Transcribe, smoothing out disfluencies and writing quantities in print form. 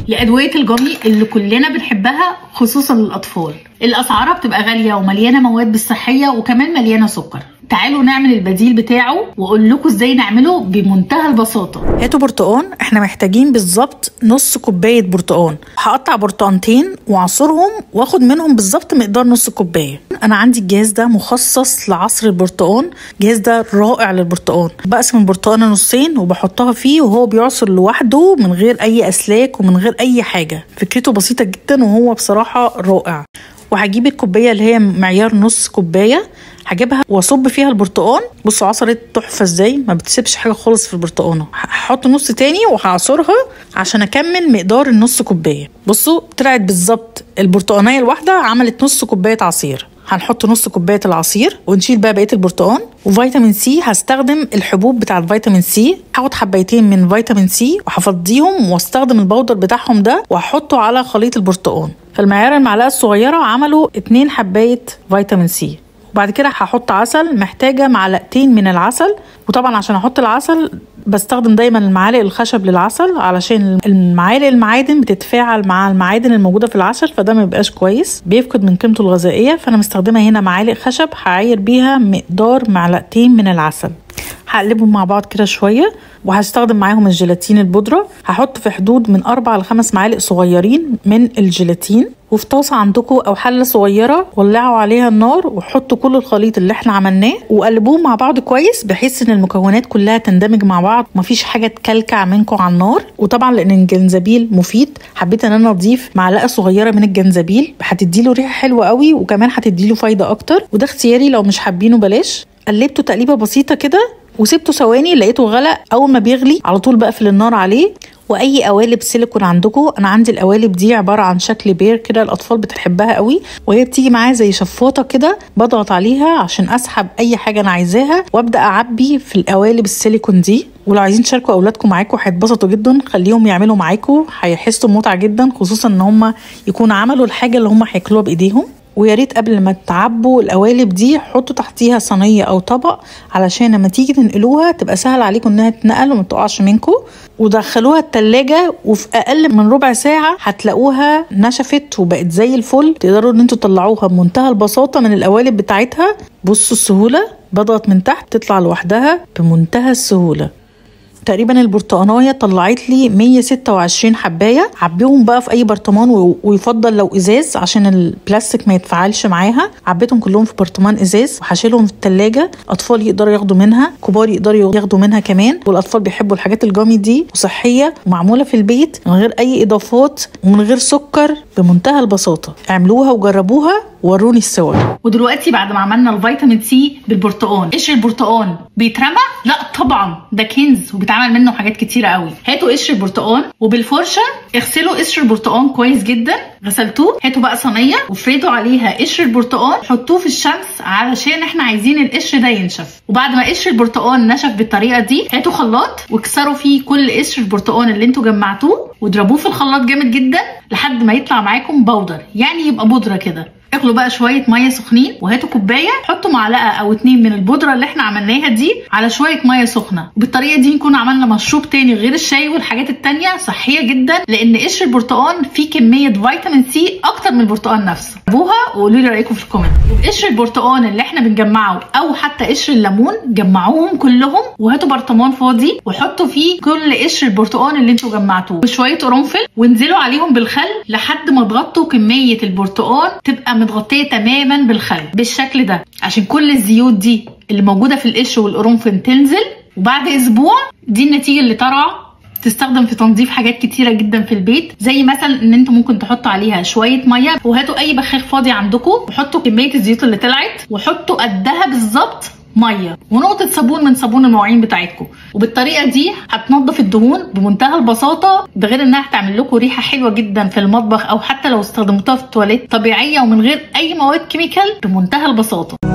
لادويه الجامي اللي كلنا بنحبها خصوصا للاطفال. الاسعار بتبقى غاليه ومليانه مواد بالصحيه وكمان مليانه سكر. تعالوا نعمل البديل بتاعه واقول لكم ازاي نعمله بمنتهى البساطه. هاتوا برتقان، احنا محتاجين بالظبط نص كوبايه برتقان. هقطع برتقانتين واعصرهم واخد منهم بالظبط مقدار نص كوبايه. انا عندي الجهاز ده مخصص لعصر البرتقان، الجهاز ده رائع للبرتقان. بقسم البرتقانه نصين وبحطها فيه وهو بيعصر لوحده من غير اي اسلاك ومن غير اي حاجه. فكرته بسيطه جدا وهو بصراحه رائع. وهجيب الكوبايه اللي هي معيار نص كوبايه، هجيبها واصب فيها البرتقان. بصوا عصرت تحفه ازاي، ما بتسيبش حاجه خالص في البرتقانه. هحط نص تاني وهعصرها عشان اكمل مقدار النص كوبايه. بصوا طلعت بالظبط البرتقانيه الواحده عملت نص كوبايه عصير. هنحط نص كوبايه العصير ونشيل بقى بقيه البرتقان. وفيتامين سي هستخدم الحبوب بتاع الفيتامين سي، هاخد حبايتين من فيتامين سي وهفضيهم واستخدم البودر بتاعهم ده وهحطه على خليط البرتقان. فالمعيار المعلقه الصغيره عملوا 2 حبايه فيتامين سي. وبعد كده هحط عسل، محتاجه معلقتين من العسل. وطبعا عشان احط العسل بستخدم دايما المعالق الخشب للعسل علشان المعالق المعادن بتتفاعل مع المعادن الموجوده في العسل، فده ما بيبقاش كويس، بيفقد من قيمته الغذائيه. فانا مستخدمه هنا معالق خشب هعاير بيها مقدار معلقتين من العسل. هقلبهم مع بعض كده شويه وهستخدم معاهم الجيلاتين البودره. هحط في حدود من 4 ل 5 معالق صغيرين من الجيلاتين. وفي طاسه عندكم او حله صغيره ولعوا عليها النار وحطوا كل الخليط اللي احنا عملناه وقلبوهم مع بعض كويس بحيث ان المكونات كلها تندمج مع بعض ومفيش حاجه تكلكع منكم على النار. وطبعا لان الجنزبيل مفيد حبيت ان انا اضيف معلقه صغيره من الجنزبيل، هتديله ريحه حلوه قوي وكمان هتديله فايده اكتر، وده اختياري لو مش حابينه بلاش. قلبته تقليبه بسيطه كده وسبته ثواني، لقيته غلق. اول ما بيغلي على طول بقفل النار عليه. واي قوالب سيليكون عندكم، انا عندي القوالب دي عباره عن شكل بير كده، الاطفال بتحبها قوي، وهي بتيجي معاها زي شفاطه كده، بضغط عليها عشان اسحب اي حاجه انا عايزاها وابدا اعبي في القوالب السيليكون دي. ولو عايزين تشاركوا اولادكم معاكم هيتبسطوا جدا، خليهم يعملوا معاكم، هيحسوا بمتعه جدا، خصوصا ان هم يكونوا عملوا الحاجه اللي هم هياكلوها بايديهم. ويا ريت قبل ما تعبوا القوالب دي حطوا تحتيها صينيه او طبق علشان لما تيجي تنقلوها تبقى سهل عليكم انها تتنقل وما تقعش منكم. ودخلوها التلاجة وفي اقل من ربع ساعه هتلاقوها نشفت وبقت زي الفل. تقدروا ان انتوا تطلعوها بمنتهى البساطه من القوالب بتاعتها. بصوا السهوله، بضغط من تحت تطلع لوحدها بمنتهى السهوله. تقريبا البرتقانايه طلعت لي 126 حبايه. عبيهم بقى في اي برطمان ويفضل لو ازاز عشان البلاستيك ما يتفاعلش معاها. عبيتهم كلهم في برطمان ازاز وهشيلهم في التلاجة. اطفال يقدروا ياخدوا منها، كبار يقدروا ياخدوا منها كمان. والاطفال بيحبوا الحاجات الجامي دي وصحيه ومعموله في البيت من غير اي اضافات ومن غير سكر، بمنتهى البساطه. اعملوها وجربوها ووروني الصور. ودلوقتي بعد ما عملنا الفيتامين سي بالبرتقان، قشر البرتقان بيترمى؟ لا طبعا، ده كنز وبيتعمل منه حاجات كتيره قوي. هاتوا قشر البرتقان وبالفرشه اغسلوا قشر البرتقان كويس جدا. غسلتوه، هاتوا بقى صينيه وفردوا عليها قشر البرتقان، حطوه في الشمس علشان احنا عايزين القشر ده ينشف. وبعد ما قشر البرتقان نشف بالطريقه دي، هاتوا خلاط واكسروا فيه كل قشر البرتقان اللي انتوا جمعتوه واضربوه في الخلاط جامد جدا لحد ما يطلع معاكم بودر، يعني يبقى بودره كده. اغلوا بقى شويه ميه سخنين وهاتوا كوبايه، حطوا معلقه او 2 من البودره اللي احنا عملناها دي على شويه ميه سخنه. وبالطريقه دي نكون عملنا مشروب تاني غير الشاي والحاجات التانيه، صحيه جدا لان قشر البرتقان فيه كميه فيتامين سي اكتر من البرتقان نفسه. جربوها وقولوا لي رايكم في الكومنت. وقشر البرتقان اللي احنا بنجمعه او حتى قشر الليمون جمعوهم كلهم وهاتوا برطمان فاضي وحطوا فيه كل قشر البرتقان اللي انتوا جمعتوه وشويه قرنفل وانزلوا عليهم بالخل لحد ما تغطوا كميه البرتقان تبقى متغطيه تماما بالخل بالشكل ده، عشان كل الزيوت دي اللي موجوده في القشر والقرنفل تنزل. وبعد اسبوع دي النتيجه اللي طالعه. تستخدم في تنظيف حاجات كتيره جدا في البيت، زي مثلا ان انتوا ممكن تحطوا عليها شويه ميه وهاتوا اي بخاخ فاضي عندكم وحطوا كميه الزيوت اللي طلعت وحطوا قدها بالظبط ميه ونقطه صابون من صابون المواعين بتاعتكم. وبالطريقه دي هتنظف الدهون بمنتهى البساطه، ده غير انها هتعمل لكم ريحه حلوه جدا في المطبخ او حتى لو استخدمتوها في التواليت طبيعيه ومن غير اي مواد كيميكال بمنتهى البساطه.